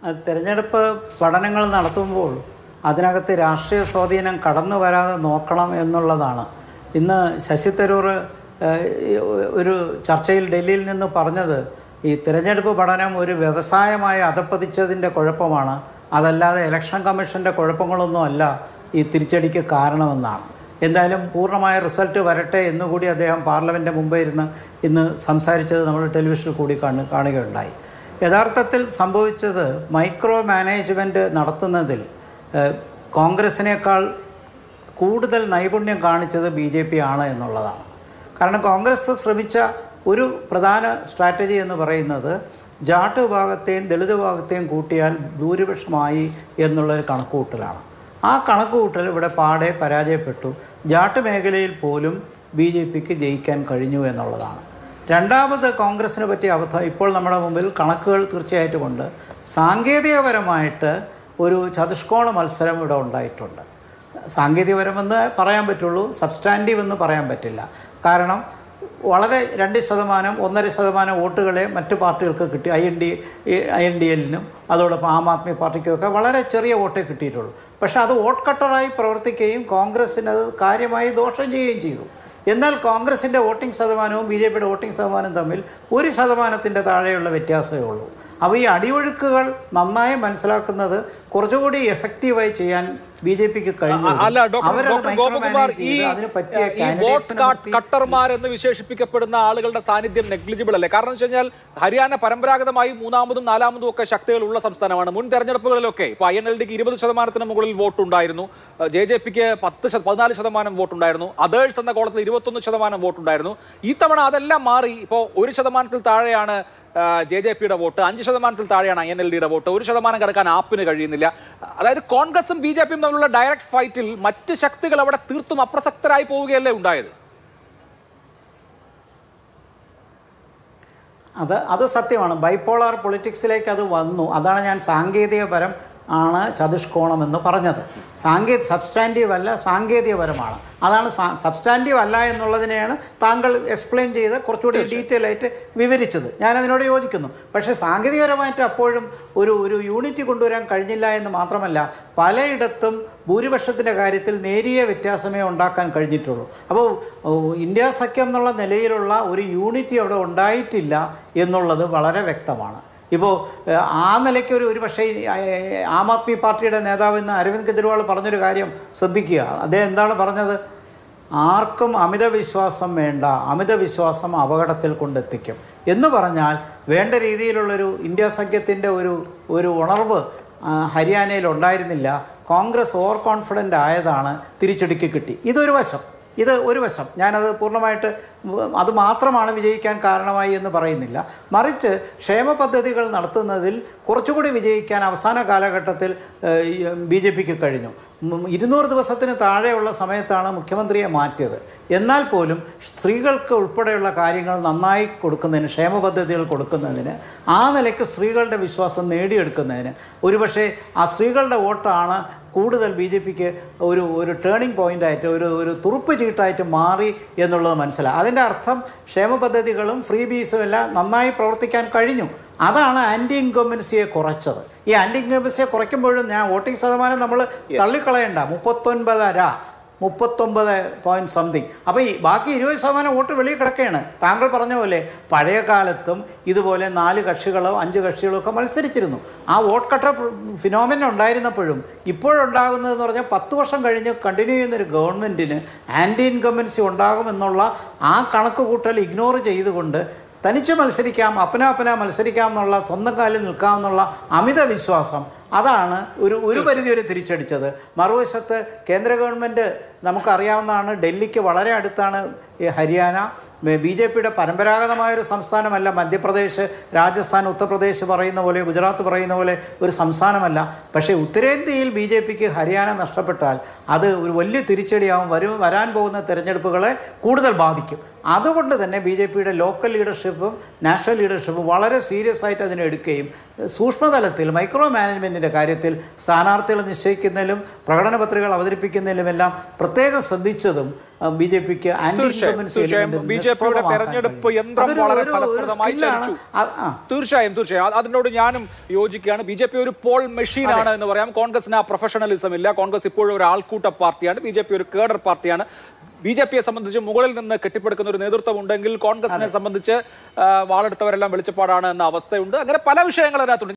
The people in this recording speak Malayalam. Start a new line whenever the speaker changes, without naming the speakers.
തിരഞ്ഞെടുപ്പ് പഠനങ്ങൾ നടത്തുമ്പോൾ അതിനകത്ത് രാഷ്ട്രീയ സ്വാധീനം കടന്നു വരാതെ നോക്കണം എന്നുള്ളതാണ്. ഇന്ന് ശശി തരൂർ ഒരു ചർച്ചയിൽ ഡൽഹിയിൽ നിന്ന് പറഞ്ഞത് ഈ തിരഞ്ഞെടുപ്പ് പഠനം ഒരു വ്യവസായമായി അധപ്പതിച്ചതിൻ്റെ കുഴപ്പമാണ്, അതല്ലാതെ ഇലക്ഷൻ കമ്മീഷൻ്റെ കുഴപ്പങ്ങളൊന്നും അല്ല ഈ തിരിച്ചടിക്ക് കാരണമെന്നാണ്. എന്തായാലും പൂർണ്ണമായ റിസൾട്ട് വരട്ടെ എന്നുകൂടി അദ്ദേഹം പാർലമെൻറ്റിൻ്റെ മുമ്പേ ഇന്ന് സംസാരിച്ചത് നമ്മൾ ടെലിവിഷനിൽ കൂടി കാണുകയുണ്ടായി. യഥാർത്ഥത്തിൽ സംഭവിച്ചത് മൈക്രോ മാനേജ്മെൻറ്റ് നടത്തുന്നതിൽ കോൺഗ്രസിനേക്കാൾ കൂടുതൽ നൈപുണ്യം കാണിച്ചത് BJP ആണ് എന്നുള്ളതാണ്. കാരണം കോൺഗ്രസ് ശ്രമിച്ച ഒരു പ്രധാന സ്ട്രാറ്റജി എന്ന് പറയുന്നത് ജാട്ട് വിഭാഗത്തെയും ദളിത് വിഭാഗത്തെയും കൂട്ടിയാൽ ഭൂരിപക്ഷമായി എന്നുള്ളൊരു കണക്കുകൂട്ടലാണ്. ആ കണക്കുകൂട്ടൽ ഇവിടെ പാടെ പരാജയപ്പെട്ടു. ജാട്ട് മേഖലയിൽ പോലും BJPക്ക് ജയിക്കാൻ കഴിഞ്ഞു എന്നുള്ളതാണ്. രണ്ടാമത് കോൺഗ്രസ്സിന് പറ്റിയ അബദ്ധം ഇപ്പോൾ നമ്മുടെ മുമ്പിൽ കണക്കുകൾ തീർച്ചയായിട്ടും ഉണ്ട്. സാങ്കേതികപരമായിട്ട് ഒരു ചതുഷ്കോണ മത്സരം ഇവിടെ ഉണ്ടായിട്ടുണ്ട്. സാങ്കേതികപരമെന്ന് പറയാൻ പറ്റുള്ളൂ, സബ്സ്റ്റാൻറ്റീവ് എന്ന് പറയാൻ പറ്റില്ല. കാരണം വളരെ 2%, 1.5% വോട്ടുകളെ മറ്റ് പാർട്ടികൾക്ക് കിട്ടി. INDLനും അതോടൊപ്പം ആം ആദ്മി പാർട്ടിക്കുമൊക്കെ വളരെ ചെറിയ വോട്ടേ കിട്ടിയിട്ടുള്ളൂ. പക്ഷേ അത് വോട്ട് കട്ടറായി പ്രവർത്തിക്കുകയും കോൺഗ്രസ്സിന് അത് കാര്യമായി ദോഷം ചെയ്യുകയും ചെയ്തു. എന്നാൽ കോൺഗ്രസിൻ്റെ വോട്ടിംഗ് ശതമാനവും BJPയുടെ വോട്ടിംഗ് ശതമാനവും തമ്മിൽ 1% താഴെയുള്ള വ്യത്യാസമേ ഉള്ളൂ. അപ്പോൾ ഈ അടിയൊഴുക്കുകൾ നന്നായി മനസ്സിലാക്കുന്നത് കുറച്ചുകൂടി എഫക്റ്റീവായി ചെയ്യാൻ BJPക്ക് കഴിഞ്ഞു.
കട്ടർമാരെന്ന് വിശേഷിപ്പിക്കപ്പെടുന്ന ആളുകളുടെ സാന്നിധ്യം നെഗ്ലിജിബിൾ അല്ലേ? കാരണം എന്ന് വെച്ച് കഴിഞ്ഞാൽ ഹരിയാന പരമ്പരാഗതമായി 3ാമതും 4ാമതും ഒക്കെ ശക്തികളുള്ള സംസ്ഥാനമാണ്. മുൻ തെരഞ്ഞെടുപ്പുകളിലൊക്കെ ഇപ്പോൾ INLDക്ക് 20% മുകളിൽ വോട്ടുണ്ടായിരുന്നു, JJPക്ക് 14% വോട്ടുണ്ടായിരുന്നു, അതേഴ്സ് എന്ന കോളത്തിൽ 21% വോട്ടുണ്ടായിരുന്നു. ഈ തവണ അതെല്ലാം മാറി ഇപ്പോൾ 1% താഴെയാണ് JJPയുടെ വോട്ട്, 5% താഴെയാണ് INLDയുടെ വോട്ട്, 1% കടക്കാൻ ആപ്പിന് കഴിയുന്നില്ല. അതായത് കോൺഗ്രസും BJPയും തമ്മിലുള്ള ഡയറക്റ്റ് ഫൈറ്റിൽ മറ്റ് ശക്തികൾ അവിടെ തീർത്തും അപ്രസക്തരായി പോവുകയല്ലേ ഉണ്ടായത്?
അത് സത്യമാണ്. ബൈപോളാർ പൊളിറ്റിക്സിലേക്ക് അത് വന്നു. അതാണ് ഞാൻ സാങ്കേതികപരം ആണ് ചതുഷ്കോണം എന്ന് പറഞ്ഞത്. സബ്സ്റ്റാൻറ്റീവ് അല്ല, സാങ്കേതികപരമാണ്. അതാണ് സബ്സ്റ്റാൻറ്റീവ് അല്ല എന്നുള്ളതിനെയാണ് താങ്കൾ എക്സ്പ്ലെയിൻ ചെയ്ത് കുറച്ചുകൂടി ഡീറ്റെയിൽ ആയിട്ട് വിവരിച്ചത്. ഞാനതിനോട് യോജിക്കുന്നു. പക്ഷേ സാങ്കേതികപരമായിട്ട് അപ്പോഴും ഒരു യൂണിറ്റി കൊണ്ടുവരാൻ കഴിഞ്ഞില്ല എന്ന് മാത്രമല്ല, പലയിടത്തും ഭൂരിപക്ഷത്തിൻ്റെ കാര്യത്തിൽ നേരിയ വ്യത്യാസമേ ഉണ്ടാക്കാൻ കഴിഞ്ഞിട്ടുള്ളൂ. അപ്പോൾ ഇന്ത്യ സഖ്യം എന്നുള്ള നിലയിലുള്ള ഒരു യൂണിറ്റി അവിടെ ഉണ്ടായിട്ടില്ല എന്നുള്ളത് വളരെ വ്യക്തമാണ്. ഇപ്പോൾ ആ നിലയ്ക്ക് ഒരു പക്ഷേ ആം ആദ്മി പാർട്ടിയുടെ നേതാവ് ഇന്ന് അരവിന്ദ് കെജ്രിവാൾ പറഞ്ഞൊരു കാര്യം ശ്രദ്ധിക്കുക. അദ്ദേഹം എന്താണ് പറഞ്ഞത്? ആർക്കും അമിതവിശ്വാസം വേണ്ട, അമിതവിശ്വാസം അപകടത്തിൽ കൊണ്ടെത്തിക്കും എന്ന് പറഞ്ഞാൽ വേണ്ട രീതിയിലുള്ളൊരു ഇന്ത്യ സഖ്യത്തിൻ്റെ ഒരു ഉണർവ് ഹരിയാനയിൽ ഉണ്ടായിരുന്നില്ല. കോൺഗ്രസ് ഓവർ കോൺഫിഡൻ്റ് ആയതാണ് തിരിച്ചടിക്ക് കിട്ടി. ഇത് ഒരു വശം. ഞാനത് പൂർണ്ണമായിട്ട് അത് മാത്രമാണ് വിജയിക്കാൻ കാരണമായി എന്ന് പറയുന്നില്ല. മറിച്ച് ക്ഷേമ പദ്ധതികൾ നടത്തുന്നതിൽ കുറച്ചുകൂടി വിജയിക്കാൻ അവസാന കാലഘട്ടത്തിൽ BJPക്ക് കഴിഞ്ഞു. 200 ദിവസത്തിന് താഴെയുള്ള സമയത്താണ് മുഖ്യമന്ത്രിയെ മാറ്റിയത്. എന്നാൽ പോലും സ്ത്രീകൾക്ക് ഉൾപ്പെടെയുള്ള കാര്യങ്ങൾ നന്നായി കൊടുക്കുന്നതിന്, ക്ഷേമ പദ്ധതികൾ കൊടുക്കുന്നതിന്, ആ നിലയ്ക്ക് സ്ത്രീകളുടെ വിശ്വാസം നേടിയെടുക്കുന്നതിന് ഒരുപക്ഷെ ആ സ്ത്രീകളുടെ വോട്ടാണ് കൂടുതൽ BJPക്ക് ഒരു ടേണിംഗ് പോയിൻ്റായിട്ട് ഒരു തുറുപ്പ് ചീട്ടായിട്ട് മാറി എന്നുള്ളത് മനസ്സിലായി. അതിൻ്റെ അർത്ഥം ക്ഷേമ പദ്ധതികളും ഫ്രീ ബീസും എല്ലാം നന്നായി പ്രവർത്തിക്കാൻ കഴിഞ്ഞു. അതാണ് ആൻറ്റി ഇൻകംബൻസിയെ കുറച്ചത്. ഈ ആൻറ്റി ഇൻകംബൻസിയെ കുറയ്ക്കുമ്പോഴും ഞാൻ വോട്ടിംഗ് ശതമാനം നമ്മൾ തള്ളിക്കളയണ്ട, 39.something. അപ്പോൾ ഈ ബാക്കി 20% വോട്ട് വെളിയിൽ കിടക്കുകയാണ്. താങ്കൾ പറഞ്ഞ പോലെ പഴയ കാലത്തും ഇതുപോലെ 4 കക്ഷികളോ 5 കക്ഷികളോ ഒക്കെ മത്സരിച്ചിരുന്നു. ആ വോട്ട് കട്ടർ ഫിനോമിന ഉണ്ടായിരുന്നപ്പോഴും ഇപ്പോഴുണ്ടാകുന്നതെന്ന് പറഞ്ഞാൽ 10 വർഷം കഴിഞ്ഞ് കണ്ടിന്യൂ ചെയ്യുന്നൊരു ഗവൺമെൻറ്റിന് ആൻറ്റി ഇൻകംബൻസി ഉണ്ടാകുമെന്നുള്ള ആ കണക്ക് കൂട്ടൽ ഇഗ്നോർ ചെയ്തുകൊണ്ട് തനിച്ച് മത്സരിക്കാം, അപ്പന മത്സരിക്കാം എന്നുള്ള, സ്വന്തം കാലിൽ നിൽക്കാമെന്നുള്ള അമിത വിശ്വാസം, അതാണ് ഒരു പരിധി വരെ തിരിച്ചടിച്ചത്. മറുവശത്ത് കേന്ദ്ര ഗവൺമെൻറ് നമുക്കറിയാവുന്നതാണ്, ഡൽഹിക്ക് വളരെ അടുത്താണ് ഹരിയാന. BJPയുടെ പരമ്പരാഗതമായൊരു സംസ്ഥാനമല്ല. മധ്യപ്രദേശ്, രാജസ്ഥാൻ, ഉത്തർപ്രദേശ് പറയുന്ന പോലെ, ഗുജറാത്ത് പറയുന്ന പോലെ ഒരു സംസ്ഥാനമല്ല. പക്ഷേ ഉത്തരേന്ത്യയിൽ BJPക്ക് ഹരിയാന നഷ്ടപ്പെട്ടാൽ അത് ഒരു വലിയ തിരിച്ചടിയാവും, വരാൻ പോകുന്ന തിരഞ്ഞെടുപ്പുകളെ കൂടുതൽ ബാധിക്കും. അതുകൊണ്ട് തന്നെ BJPയുടെ ലോക്കൽ ലീഡർഷിപ്പും നാഷണൽ ലീഡർഷിപ്പും വളരെ സീരിയസ് ആയിട്ട് അതിനെ എടുക്കുകയും സൂക്ഷ്മതലത്തിൽ മൈക്രോ മാനേജ്മെൻറ്റിൻ്റെ കാര്യത്തിൽ സ്ഥാനാർത്ഥികൾ നിശ്ചയിക്കുന്നതിലും പ്രകടന പത്രികകൾ അവതരിപ്പിക്കുന്നതിലുമെല്ലാം പ്രത്യേകം ശ്രദ്ധിച്ചതും BJPക്ക് ആൻറ്റി ഇൻകംബൻസി
ബിജെപിയുടെ തെരഞ്ഞെടുപ്പ് യന്ത്രം വളരെ ഫലപ്രദമായി ചലിച്ചു. തീർച്ചയായും അതിനോട് ഞാനും യോജിക്കുകയാണ്. ബിജെപി ഒരു പോൾ മെഷീനാണ് എന്ന് പറയാം. കോൺഗ്രസിന് ആ പ്രൊഫഷണലിസം ഇല്ല. കോൺഗ്രസ് ഇപ്പോഴും ഒരു ആൾക്കൂട്ട പാർട്ടിയാണ്. ബിജെപി ഒരു കേഡർ പാർട്ടിയാണ്. ബിജെപിയെ സംബന്ധിച്ച് മുകളിൽ നിന്ന് കെട്ടിപ്പടുക്കുന്ന ഒരു നേതൃത്വം ഉണ്ടെങ്കിൽ കോൺഗ്രസിനെ സംബന്ധിച്ച് വാളെടുത്തവരെല്ലാം വെളിച്ചപ്പാടാണ് എന്ന അവസ്ഥയുണ്ട്. അങ്ങനെ പല വിഷയങ്ങൾ അതിനകത്തുണ്ട്.